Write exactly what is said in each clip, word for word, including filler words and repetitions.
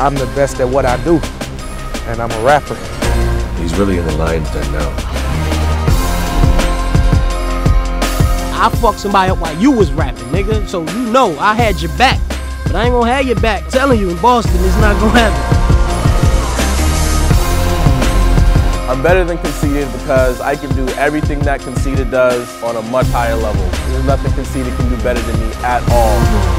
I'm the best at what I do, and I'm a rapper. He's really in the lion's den now. I fucked somebody up while you was rapping, nigga, so you know I had your back. But I ain't gonna have your back. I'm telling you, in Boston, it's not gonna happen. I'm better than Conceited because I can do everything that Conceited does on a much higher level. There's nothing Conceited can do better than me at all.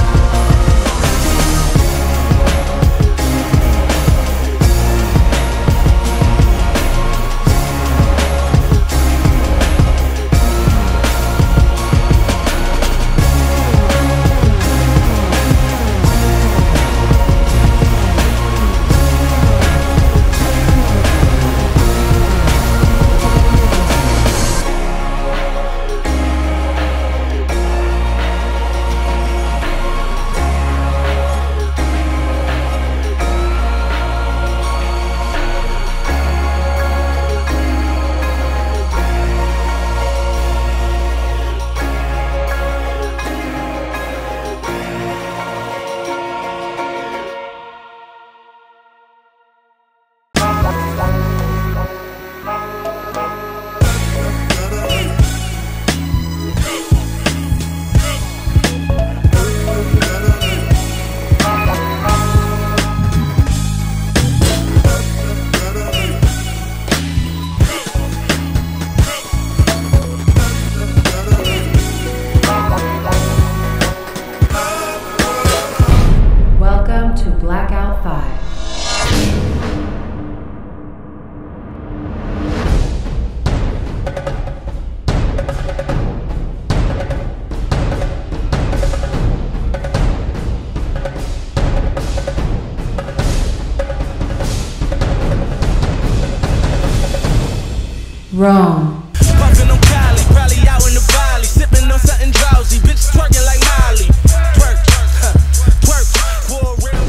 Rome. Puffin' on Cali, probably out in the valley, sipping on something drowsy, bitch twerking like Miley. Twerk, huh, twerk, for a real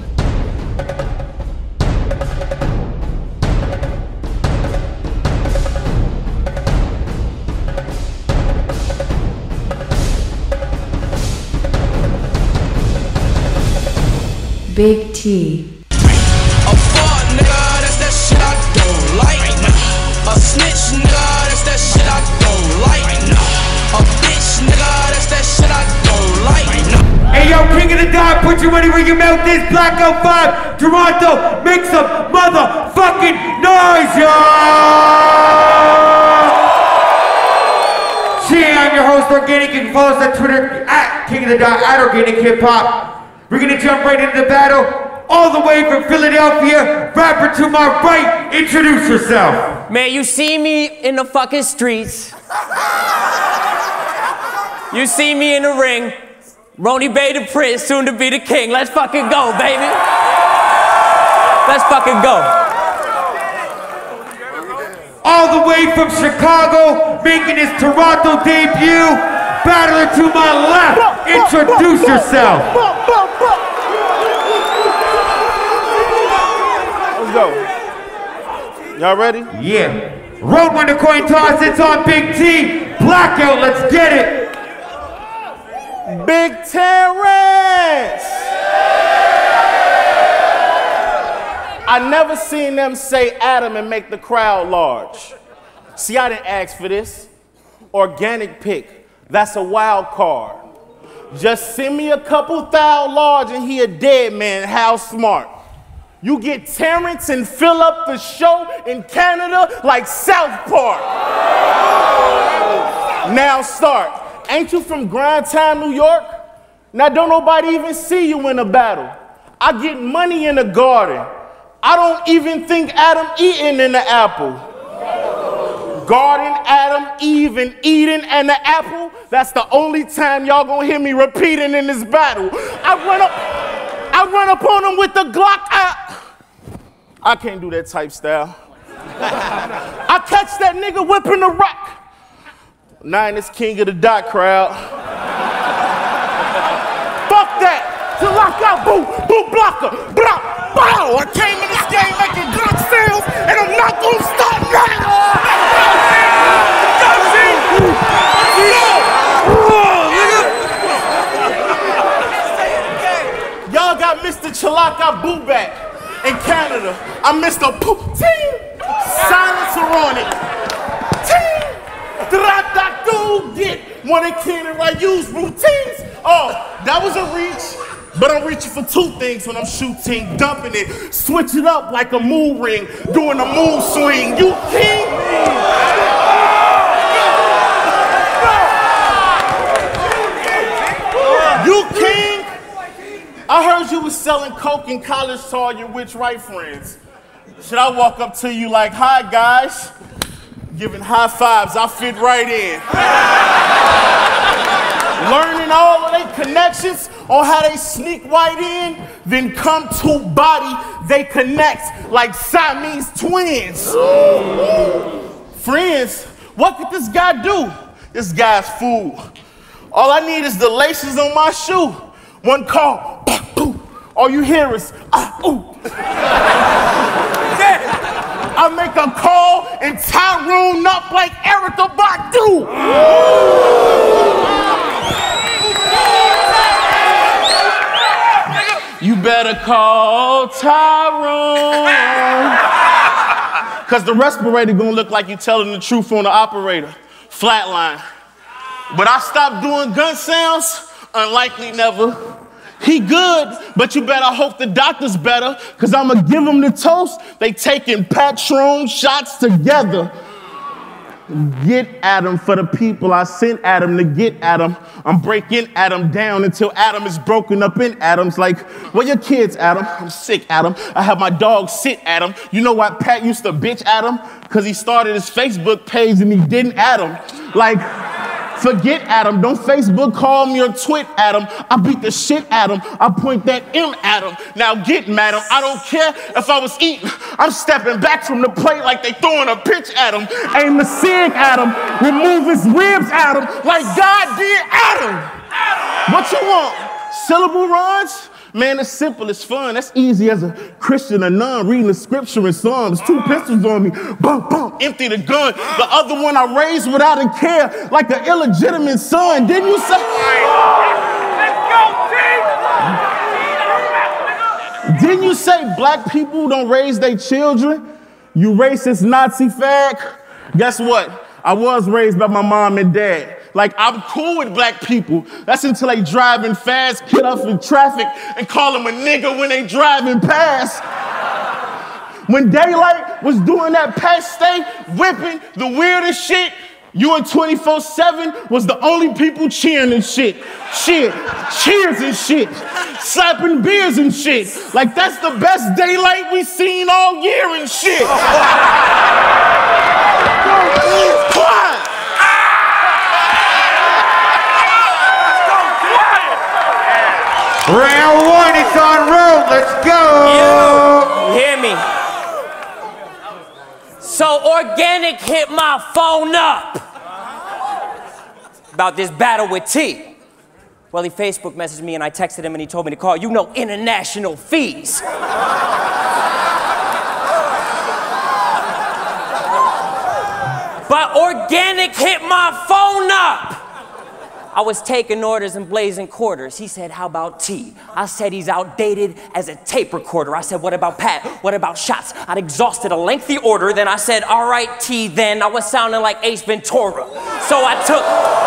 nigga. Big T. A fraud nigga, that's that shit I don't like. A snitch nigga, that's that shit I don't like. A bitch nigga, that's that shit I don't like. Hey yo, King of the Dot, put your money where your mouth is. Blackout five, Toronto, make some motherfucking noise, y'all! Yeah, I'm your host, Organic. You can follow us on Twitter at King of the Dot, at Organic Hip Hop. We're gonna jump right into the battle. All the way from Philadelphia, rapper to my right, introduce yourself. Man, you see me in the fucking streets. You see me in the ring. Rony Bay the Prince, soon to be the king. Let's fucking go, baby. Let's fucking go. All the way from Chicago, making his Toronto debut, battler to my left, introduce yourself. Let's go. Y'all ready? Yeah. Road one to coin toss, it's on Big T. Blackout, let's get it. Big Terrence! I never seen them say Adam and make the crowd large. See, I didn't ask for this. Organic pick, that's a wild card. Just send me a couple thou large and he a dead man, how smart. You get Terrence and fill up the show in Canada like South Park. Now start. Ain't you from Grindtown, New York? Now don't nobody even see you in a battle. I get money in the garden. I don't even think Adam eating in the apple. Garden, Adam, Eve, and Eden, and the apple. That's the only time y'all gonna hear me repeating in this battle. I run up, I run up on him with the Glock. I, I can't do that type style. I catch that nigga whipping the rock. Nine is king of the dot crowd. Fuck that. To lock out, boo, boo blocker, block, bow. I came in this game making Glock sales, and I'm not gonna stop now. Y'all got Mister Mister Chalaka Bubak in Canada. I'm Mister Poutine. Silencer on it. Ting. Dra-da-do. Get one in Canada. I use routines. Oh, that was a reach. But I'm reaching for two things when I'm shooting, dumping it, switch it up like a moon ring, doing a moon swing. You king? You king? I heard you was selling coke in college to all your witch right friends. Should I walk up to you like, hi guys? Giving high fives, I fit right in. Learning all of their connections on how they sneak right in, then come to body, they connect like Siamese twins. Friends, what could this guy do? This guy's fool. All I need is the laces on my shoe. One call, boom. All you hear is, ah, ooh. I make a call and Tyrone up like Erykah Badu. You better call Tyrone. Cause the respirator gonna look like you telling the truth on the operator. Flatline. But I stopped doing gun sounds, unlikely never. He good, but you better hope the doctor's better, cause I'ma give him the toast. They taking Patron shots together. Get at him for the people I sent at him to get at him. I'm breaking Adam down until Adam is broken up in atoms. Like, where your kids, Adam? I'm sick, Adam. I have my dog sit at him. You know why Pat used to bitch at him? Cause he started his Facebook page and he didn't add him. Like, forget Adam. Don't Facebook call me or twit Adam. I beat the shit at him. I point that M at him. Now get madam. I don't care if I was eating. I'm stepping back from the plate like they throwing a pitch at him. Aim the sig at him. Remove his ribs at him like God did Adam. What you want? Syllable runs? Man, it's simple, it's fun. That's easy as a Christian or nun reading the scripture in Psalms. Two pistols on me, bump, bump, empty the gun. The other one I raised without a care, like an illegitimate son. Didn't you say? Let's go, Didn't you say black people don't raise their children? You racist Nazi fag? Guess what? I was raised by my mom and dad. Like, I'm cool with black people. That's until they driving fast, get up in traffic, and call them a nigga when they driving past. When Daylight was doing that past stay, whipping the weirdest shit, you and twenty-four seven was the only people cheering and shit. Shit, cheers and shit, slapping beers and shit. Like, that's the best Daylight we seen all year and shit. Quiet. Round one, it's on road. Let's go. You hear me? So Organic hit my phone up about this battle with T. Well, he Facebook messaged me and I texted him and he told me to call, you know, international fees. But Organic hit my phone up. I was taking orders and blazing quarters. He said, how about T? I said, he's outdated as a tape recorder. I said, what about Pat? What about shots? I'd exhausted a lengthy order. Then I said, all right, T, then. I was sounding like Ace Ventura. So I took...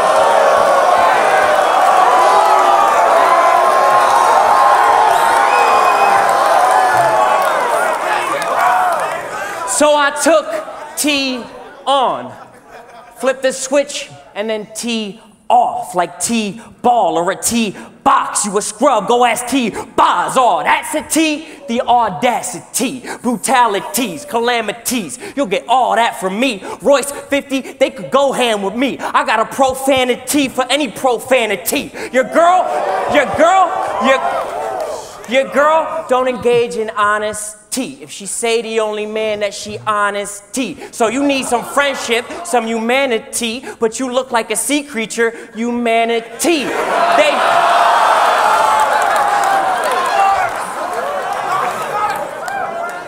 So I took T on, flipped the switch, and then T off, like T-ball or a T-box. You a scrub, go ask T-Boz. Oh, that's a T, the audacity, brutalities, calamities. You'll get all that from me. Royce fifty, they could go hand with me. I got a profanity for any profanity. Your girl, your girl, your, your girl don't engage in honesty. If she say the only man that she honesty. So you need some friendship, some humanity, but you look like a sea creature, humanity. They...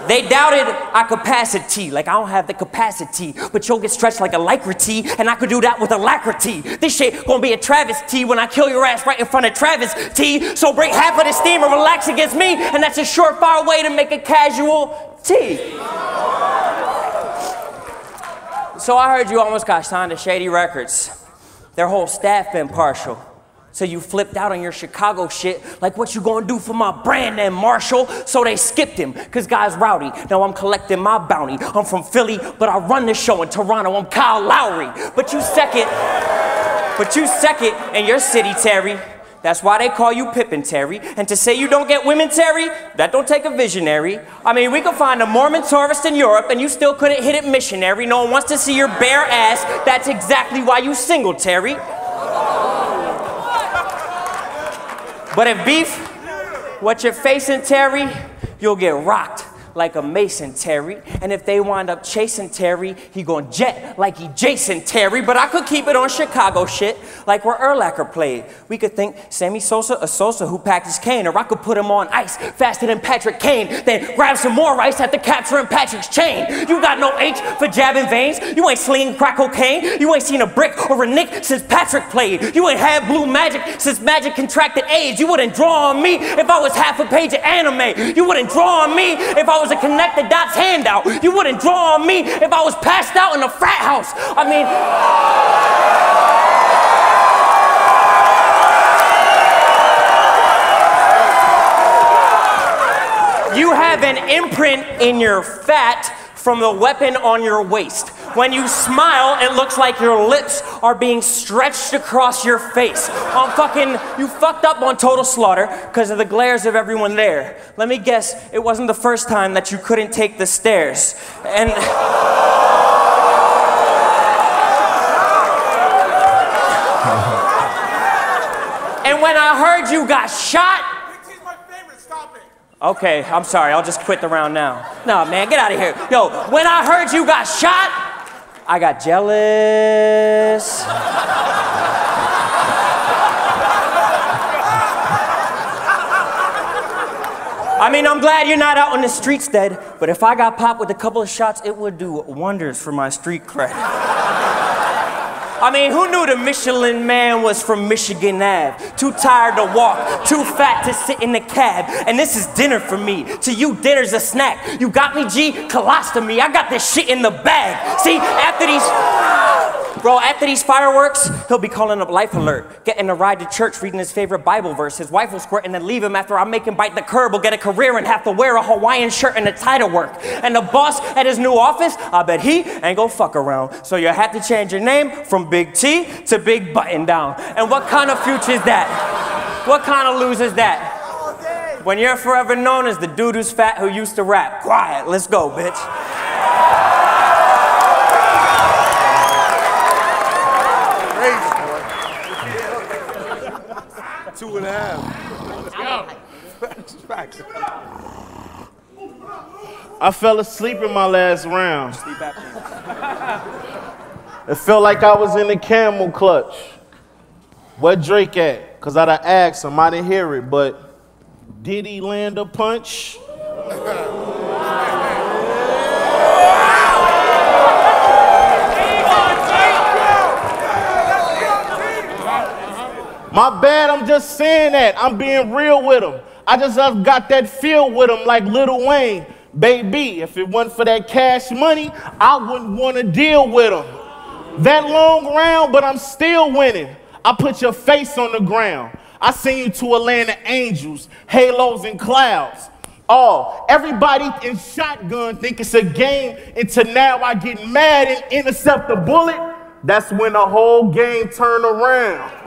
They doubted our capacity, like I don't have the capacity, but you'll get stretched like a lycra tee, and I could do that with alacrity. This shit gonna be a travesty when I kill your ass right in front of Travis T. So break half of the steam and relax against me, and that's a surefire way to make a casual T. So I heard you almost got signed to Shady Records. Their whole staff been partial. So you flipped out on your Chicago shit, like what you gonna do for my brand then, Marshall? So they skipped him, cause guy's rowdy. Now I'm collecting my bounty. I'm from Philly, but I run the show in Toronto. I'm Kyle Lowry. But you second, but you second in your city, Terry. That's why they call you Pippin, Terry. And to say you don't get women, Terry, that don't take a visionary. I mean, we could find a Mormon tourist in Europe and you still couldn't hit it missionary. No one wants to see your bare ass. That's exactly why you single, Terry. But if beef, what you're facing, Terry, you'll get rocked like a Mason, Terry. And if they wind up chasing Terry, he gon' jet like he Jason Terry. But I could keep it on Chicago shit, like where Urlacher played. We could think Sammy Sosa, a Sosa who packed cane, or I could put him on ice faster than Patrick Kane, then grab some more ice after capturing Patrick's chain. You got no H for jabbing veins. You ain't slinging crack cocaine. You ain't seen a brick or a nick since Patrick played. You ain't had blue magic since Magic contracted AIDS. You wouldn't draw on me if I was half a page of anime. You wouldn't draw on me if I was a connected dots handout. You wouldn't draw on me if I was passed out in a frat house. I mean, you have an imprint in your fat from the weapon on your waist. When you smile, it looks like your lips are being stretched across your face. On fucking, you fucked up on Total Slaughter because of the glares of everyone there. Let me guess, it wasn't the first time that you couldn't take the stairs. And... and when I heard you got shot, okay, I'm sorry, I'll just quit the round now. No, man, get out of here. Yo, when I heard you got shot, I got jealous. I mean, I'm glad you're not out on the streets dead, but if I got popped with a couple of shots, it would do wonders for my street cred. I mean, who knew the Michelin Man was from Michigan Avenue? Too tired to walk, too fat to sit in the cab. And this is dinner for me. To you, dinner's a snack. You got me, G? Colostomy. I got this shit in the bag. See, after these... Bro, after these fireworks, he'll be calling up Life Alert, getting a ride to church, reading his favorite Bible verse. His wife will squirt and then leave him after I make him bite the curb. He'll get a career and have to wear a Hawaiian shirt and a tie to work. And the boss at his new office, I bet he ain't gonna fuck around. So you have to change your name from Big T to Big Button Down. And what kind of future is that? What kind of loser is that? When you're forever known as the dude who's fat who used to rap. Quiet, let's go, bitch. Two and a half. Let's go. I fell asleep in my last round. It felt like I was in the camel clutch. Where Drake at? Cause I'd have asked him, I didn't hear it, but did he land a punch? My bad, I'm just saying that. I'm being real with him. I just I've got that feel with him like Lil Wayne. Baby, if it wasn't for that cash money, I wouldn't want to deal with him. That long round, but I'm still winning. I put your face on the ground. I send you to a land of angels, halos and clouds. Oh, everybody in shotgun think it's a game until now I get mad and intercept the bullet. That's when the whole game turn around.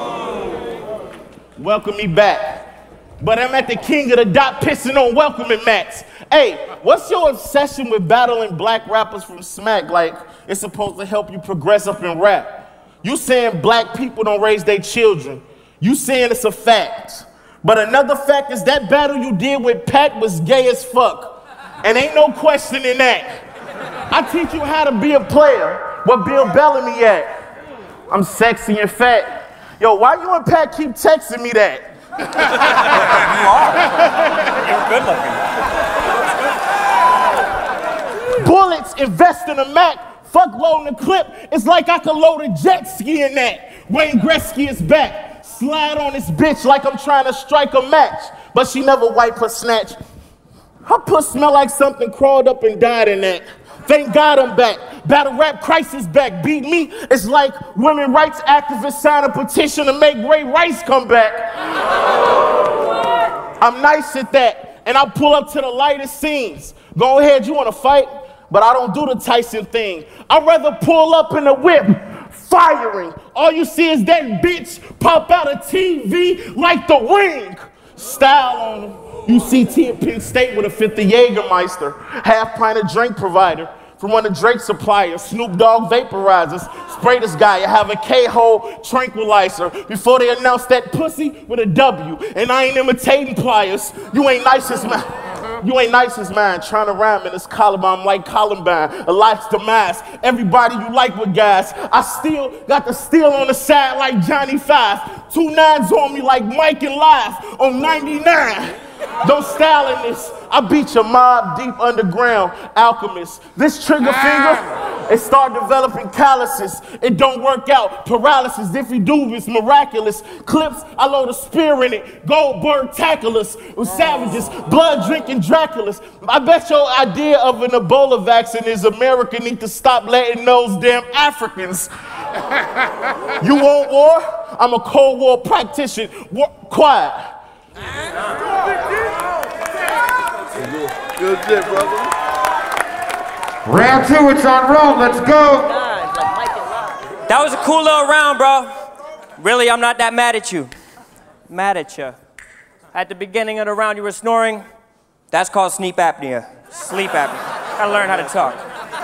Welcome me back. But I'm at the king of the dot pissing on welcoming mats. Hey, what's your obsession with battling black rappers from Smack? Like, it's supposed to help you progress up in rap. You saying black people don't raise their children. You saying it's a fact. But another fact is that battle you did with Pat was gay as fuck. And ain't no questioning that. I teach you how to be a player. Where Bill Bellamy at? I'm sexy and fat. Yo, why you and Pat keep texting me that? You are. You're good looking. Let's invest in a Mac. Fuck loading a clip. It's like I could load a jet ski in that. Wayne Gretzky is back. Slide on this bitch like I'm trying to strike a match. But she never wipe her snatch. Her puss smell like something crawled up and died in that. Thank God I'm back. Battle rap crisis back. Beat me. It's like women rights activists sign a petition to make Ray Rice come back. I'm nice at that. And I pull up to the lightest scenes. Go ahead, you want to fight? But I don't do the Tyson thing. I'd rather pull up in the whip, firing. All you see is that bitch pop out of T V like the Ring. Style on him. U C T at Penn State with a fifth of Jägermeister. Half pint of drink provider from one of Drake's suppliers. Snoop Dogg vaporizers. Spray this guy. I have a K-hole tranquilizer. Before they announce that pussy with a W. And I ain't imitating pliers. You ain't nice as man. You ain't nice as man. Trying to rhyme in this Columbine. I'm like Columbine. A life's demise. Everybody you like with guys. I still got the steel on the side like Johnny Five. Two nines on me like Mike and Live on ninety-nine. Don't style in this. I beat your mob deep underground, alchemist. This trigger finger, it start developing calluses. It don't work out, paralysis. If you do, it's miraculous. Clips, I load a spear in it. Goldberg tacklers with savages, blood drinking Draculas. I bet your idea of an Ebola vaccine is America need to stop letting those damn Africans. You want war? I'm a Cold War practitioner. War, quiet. Good shit, brother. Round two, it's on Rome. Let's go. That was a cool little round, bro. Really, I'm not that mad at you. Mad at you. At the beginning of the round, you were snoring. That's called sleep apnea. Sleep apnea. Gotta learn how to talk.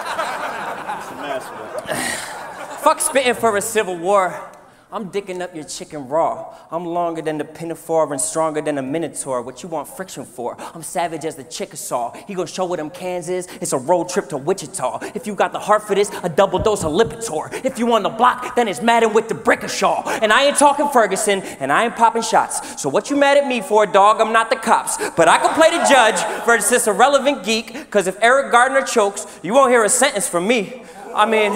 Fuck spitting for a civil war. I'm dicking up your chicken raw. I'm longer than the Pinafore and stronger than a Minotaur. What you want friction for? I'm savage as the Chickasaw. He gonna show what them cans is? It's a road trip to Wichita. If you got the heart for this, a double dose of Lipitor. If you on the block, then it's Madden with the Brickashaw. And I ain't talking Ferguson, and I ain't popping shots. So what you mad at me for, dog? I'm not the cops. But I can play the judge versus this irrelevant geek, cause if Eric Gardner chokes, you won't hear a sentence from me. I mean,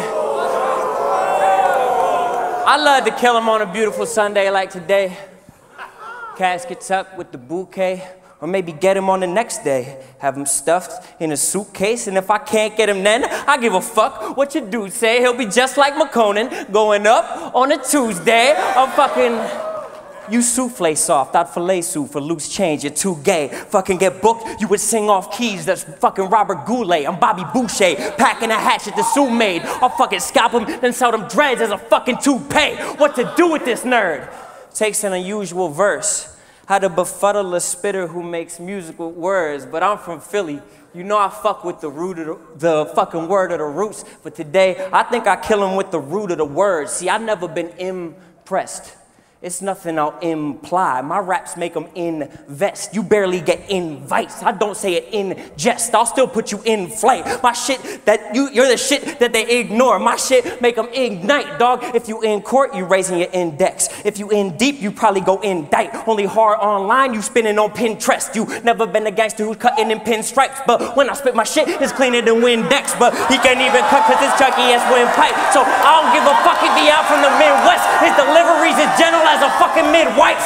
I love to kill him on a beautiful Sunday like today. Casket tucked with the bouquet. Or maybe get him on the next day. Have him stuffed in a suitcase. And if I can't get him then, I give a fuck what your dude say. He'll be just like McConan, going up on a Tuesday. I'm fucking... You souffle soft, I'd fillet soup for loose change, you're too gay. Fucking get booked, you would sing off keys, that's fucking Robert Goulet. I'm Bobby Boucher, packing a hatchet the Sue made. I'll fucking scalp him, then sell them dreads as a fucking toupee. What to do with this nerd? Takes an unusual verse. How to befuddle a spitter who makes musical words, but I'm from Philly. You know I fuck with the root of the, the fucking word of the roots, but today I think I kill him with the root of the words. See, I've never been impressed. It's nothing I'll imply. My raps make them invest. You barely get invites. I don't say it in jest. I'll still put you in flight. My shit that you, you're the shit that they ignore. My shit make them ignite, dog. If you in court, you raising your index. If you in deep, you probably go indict. Only hard online, you spinning on Pinterest. You never been a gangster who's cutting in pinstripes. But when I spit my shit, it's cleaner than Windex. But he can't even cut cause it's chunky as windpipe. So I don't give a fuck if he out from the Midwest. His deliveries is general as a fucking midwife.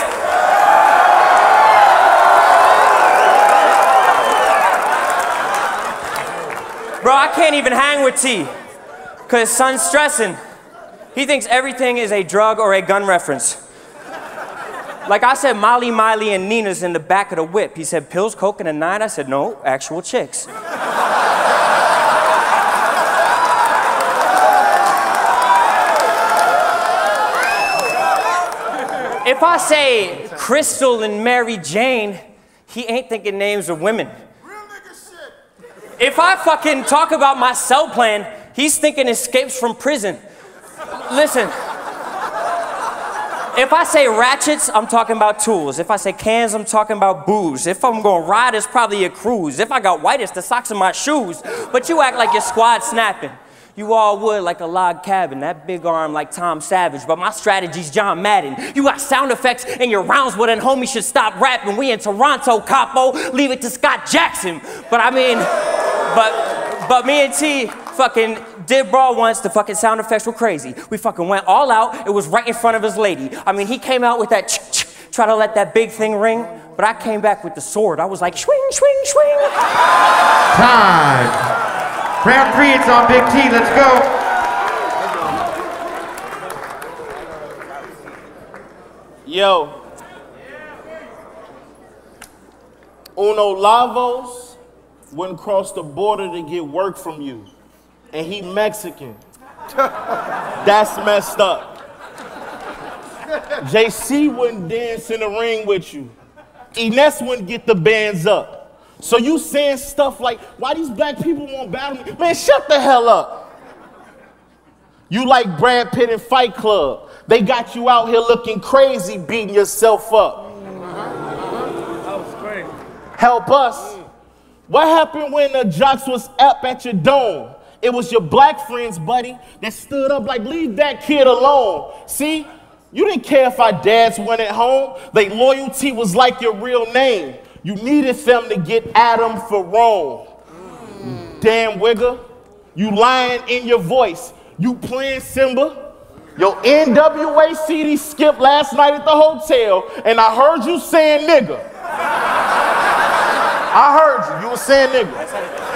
Bro, I can't even hang with T, cause son's stressing. He thinks everything is a drug or a gun reference. Like I said, Molly, Miley, and Nina's in the back of the whip. He said, pills, coke, and a nine. I said, no, actual chicks. If I say Crystal and Mary Jane, he ain't thinking names of women. Real nigga shit. If I fucking talk about my cell plan, he's thinking escapes from prison. Listen, if I say ratchets, I'm talking about tools. If I say cans, I'm talking about booze. If I'm gonna ride, it's probably a cruise. If I got white, it's the socks in my shoes. But you act like your squad snapping. You all would like a log cabin, that big arm like Tom Savage, but my strategy's John Madden. You got sound effects in your rounds, well then homie should stop rapping. We in Toronto, capo, leave it to Scott Jackson. But I mean, but But me and T fucking did brawl once. The fucking sound effects were crazy. We fucking went all out. It was right in front of his lady. I mean, he came out with that ch ch try to let that big thing ring, but I came back with the sword. I was like, swing, swing, swing. Time. Round three, it's on Big T. Let's go. Yo. Uno Lavos wouldn't cross the border to get work from you. And he Mexican. That's messed up. J C wouldn't dance in the ring with you. Ines wouldn't get the bands up. So you saying stuff like, why these black people won't battle me? Man, shut the hell up. You like Brad Pitt in Fight Club. They got you out here looking crazy, beating yourself up. That was great. Help us. What happened when the jocks was up at your dome? It was your black friends, buddy, that stood up like, leave that kid alone. See, you didn't care if our dads went at home. Their loyalty was like your real name. You needed them to get Adam for Rome. Mm. Damn wigger, you lying in your voice. You playing Simba. Your N W A C D skipped last night at the hotel, and I heard you saying nigga. I heard you, you were saying nigga.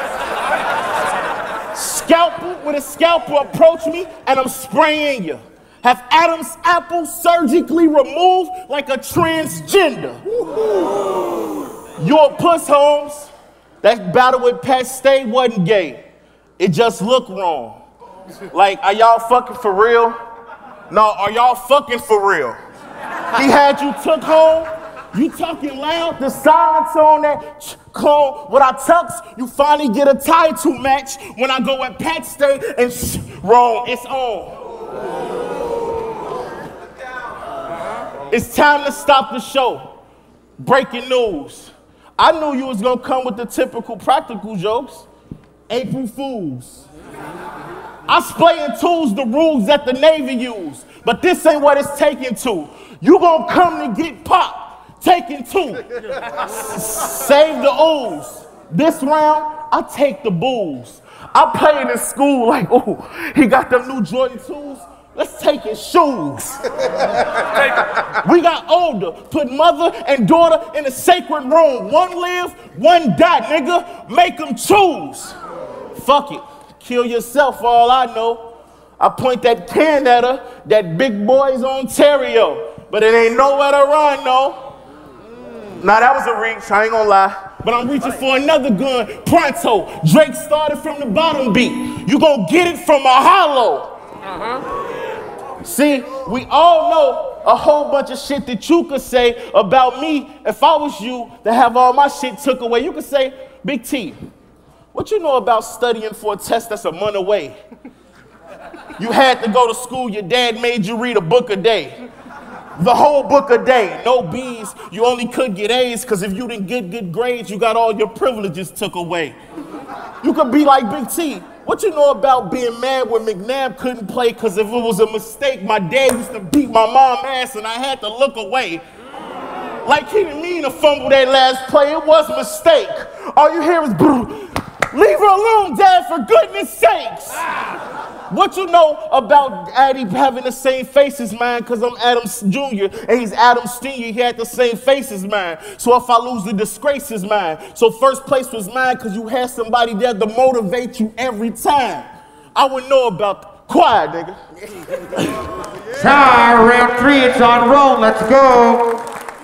Scalpel with a scalpel approach me, and I'm spraying you. Have Adam's apple surgically removed like a transgender. You're a puss, Holmes. That battle with Pat Stay wasn't gay. It just looked wrong. Like, are y'all fucking for real? No, are y'all fucking for real? He had you took home. You talking loud, the silence on that clone. When I tux, you finally get a title match. When I go at Pat Stay and sh wrong, it's on. It's time to stop the show. Breaking news. I knew you was gonna come with the typical practical jokes. April Fools. I splay and tools the rules that the Navy use, but this ain't what it's taking to. You gonna come to get popped, taking two. Save the ooze. This round, I take the bulls. I played in school like, oh, he got them new Jordan twos. Let's take his shoes. We got older, put mother and daughter in a sacred room. One live, one die, nigga. Make them choose. Fuck it. Kill yourself for all I know. I point that can at her, that big boy's Ontario. But it ain't nowhere to run, no. Nah, that was a reach, I ain't gonna lie. But I'm reaching for another gun, pronto. Drake started from the bottom beat. You gon' get it from a hollow. Uh-huh. See, we all know a whole bunch of shit that you could say about me if I was you to have all my shit took away. You could say, Big T, what you know about studying for a test that's a month away? You had to go to school, your dad made you read a book a day. The whole book a day, no B's, you only could get A's because if you didn't get good grades, you got all your privileges took away. You could be like Big T. What you know about being mad when McNabb couldn't play because if it was a mistake, my dad used to beat my mom ass and I had to look away. Like he didn't mean to fumble that last play, it was a mistake. All you hear is, leave her alone, Dad, for goodness sakes. What you know about Addy having the same face as mine because I'm Adam Junior and he's Adam Senior He had the same face as mine. So if I lose, the disgrace is mine. So first place was mine because you had somebody there to motivate you every time. I wouldn't know about that. Quiet, nigga. Time, round three, it's on roll. Let's go.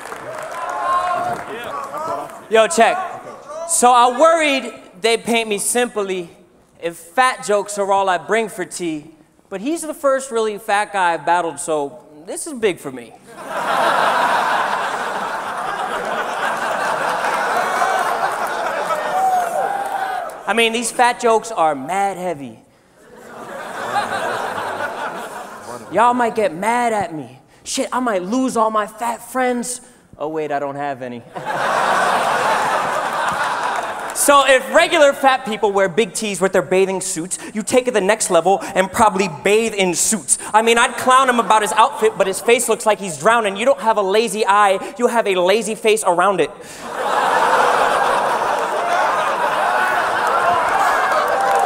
Yo, check. So I worried they paint me simply if fat jokes are all I bring for T, but he's the first really fat guy I've battled, so this is big for me. I mean, these fat jokes are mad heavy. Y'all might get mad at me. Shit, I might lose all my fat friends. Oh wait, I don't have any. So if regular fat people wear big tees with their bathing suits, you take it the next level and probably bathe in suits. I mean, I'd clown him about his outfit, but his face looks like he's drowning. You don't have a lazy eye, you have a lazy face around it.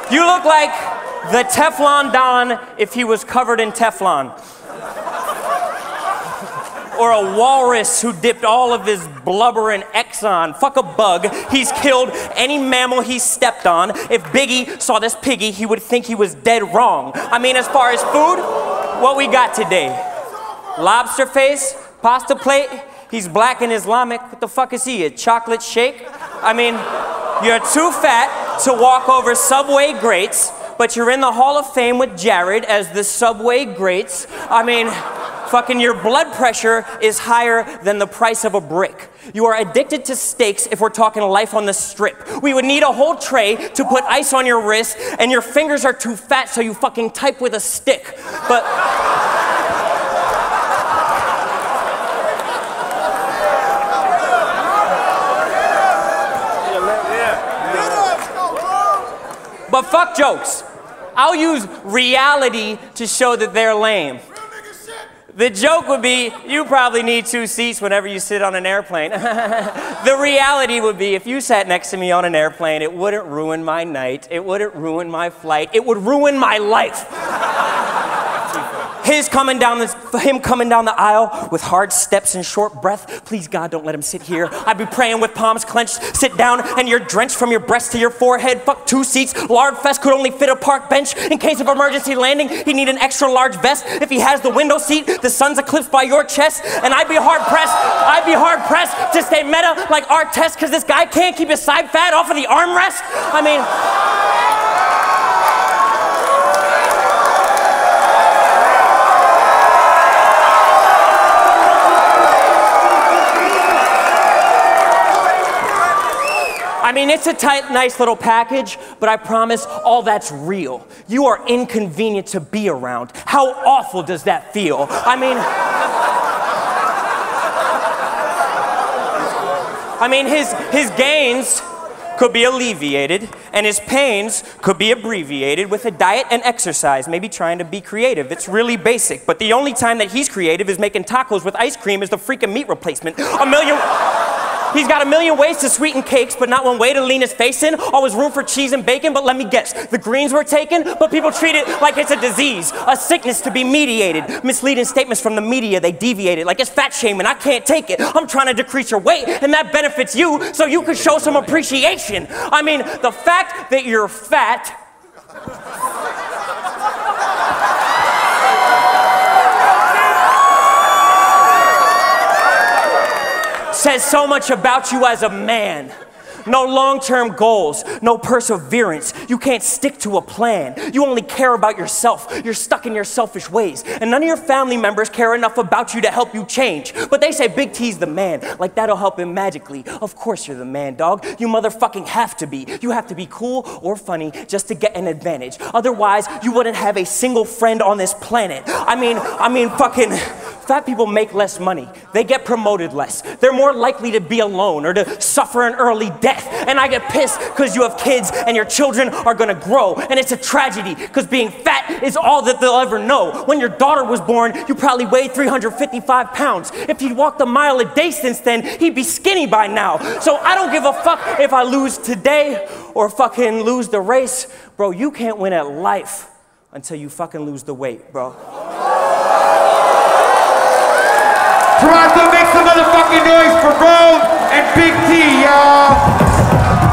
You look like the Teflon Don if he was covered in Teflon. Or a walrus who dipped all of his blubber in Exxon. Fuck a bug. He's killed any mammal he stepped on. If Biggie saw this piggy, he would think he was dead wrong. I mean, as far as food, what we got today? Lobster face, pasta plate. He's black and Islamic. What the fuck is he, a chocolate shake? I mean, you're too fat to walk over Subway grates, but you're in the Hall of Fame with Jared as the Subway greats. I mean, fucking your blood pressure is higher than the price of a brick. You are addicted to steaks if we're talking life on the strip. We would need a whole tray to put ice on your wrist, and your fingers are too fat so you fucking type with a stick. But... But fuck jokes. I'll use reality to show that they're lame. The joke would be, you probably need two seats whenever you sit on an airplane. The reality would be, if you sat next to me on an airplane, it wouldn't ruin my night. It wouldn't ruin my flight. It would ruin my life. His coming down this, him coming down the aisle with hard steps and short breath. Please, God, don't let him sit here. I'd be praying with palms clenched. Sit down and you're drenched from your breast to your forehead. Fuck two seats. Lard Fest could only fit a park bench. In case of emergency landing, he'd need an extra large vest. If he has the window seat, the sun's eclipsed by your chest. And I'd be hard pressed. I'd be hard pressed to stay meta like Artest, because this guy can't keep his side fat off of the armrest. I mean... I mean, it's a tight, nice little package, but I promise all that's real. You are inconvenient to be around. How awful does that feel? I mean... I mean, his, his gains could be alleviated, and his pains could be abbreviated with a diet and exercise, maybe trying to be creative. It's really basic, but the only time that he's creative is making tacos with ice cream as the freaking meat replacement. A million... He's got a million ways to sweeten cakes, but not one way to lean his face in. Always room for cheese and bacon, but let me guess. The greens were taken, but people treat it like it's a disease, a sickness to be mediated. Misleading statements from the media, they deviated. Like it's fat shaming, I can't take it. I'm trying to decrease your weight, and that benefits you, so you could show some appreciation. I mean, the fact that you're fat... says so much about you as a man. No long-term goals, no perseverance. You can't stick to a plan. You only care about yourself. You're stuck in your selfish ways. And none of your family members care enough about you to help you change. But they say Big T's the man, like that'll help him magically. Of course you're the man, dog. You motherfucking have to be. You have to be cool or funny just to get an advantage. Otherwise, you wouldn't have a single friend on this planet. I mean, I mean fucking... Fat people make less money. They get promoted less. They're more likely to be alone or to suffer an early death. And I get pissed because you have kids and your children are gonna grow. And it's a tragedy because being fat is all that they'll ever know. When your daughter was born, you probably weighed three hundred fifty-five pounds. If he'd walked a mile a day since then, he'd be skinny by now. So I don't give a fuck if I lose today or fucking lose the race. Bro, you can't win at life until you fucking lose the weight, bro. Toronto, make some motherfucking noise for Rome and Big T, y'all.